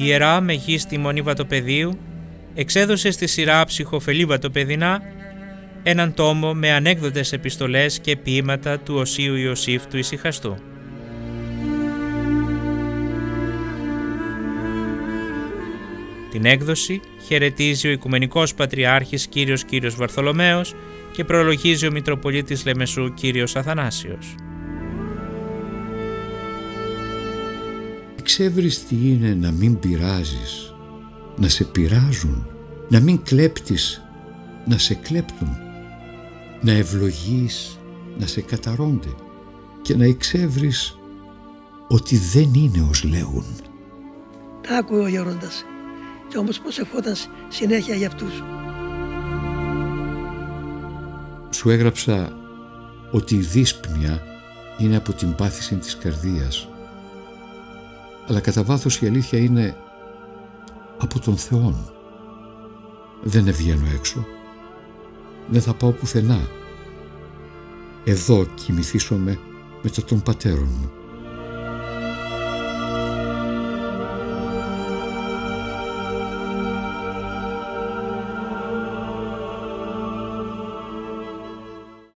Ιερά Μεγίστη Μονή Βατοπεδίου εξέδωσε στη σειρά Ψυχοφελή Βατοπεδινά έναν τόμο με ανέκδοτες επιστολές και ποίηματα του Οσίου Ιωσήφ του Ησυχαστού. Την έκδοση χαιρετίζει ο Οικουμενικός Πατριάρχης Κύριος Βαρθολομαίος και προλογίζει ο Μητροπολίτης Λεμεσού Κύριος Αθανάσιος. Ξέρεις τι είναι να μην πειράζεις, να σε πειράζουν, να μην κλέπτεις, να σε κλέπτουν, να ευλογείς, να σε καταρώνται και να εξεύρεις ότι δεν είναι ως λέγουν. Τα άκουε ο γέροντας και όμως προσευχόταν συνέχεια για αυτούς. Σου έγραψα ότι η δύσπνοια είναι από την πάθηση της καρδίας, αλλά κατά βάθος η αλήθεια είναι από τον Θεόν. Δεν βγαίνω έξω, δεν θα πάω πουθενά. Εδώ κοιμηθήσομαι μετά των πατέρων μου.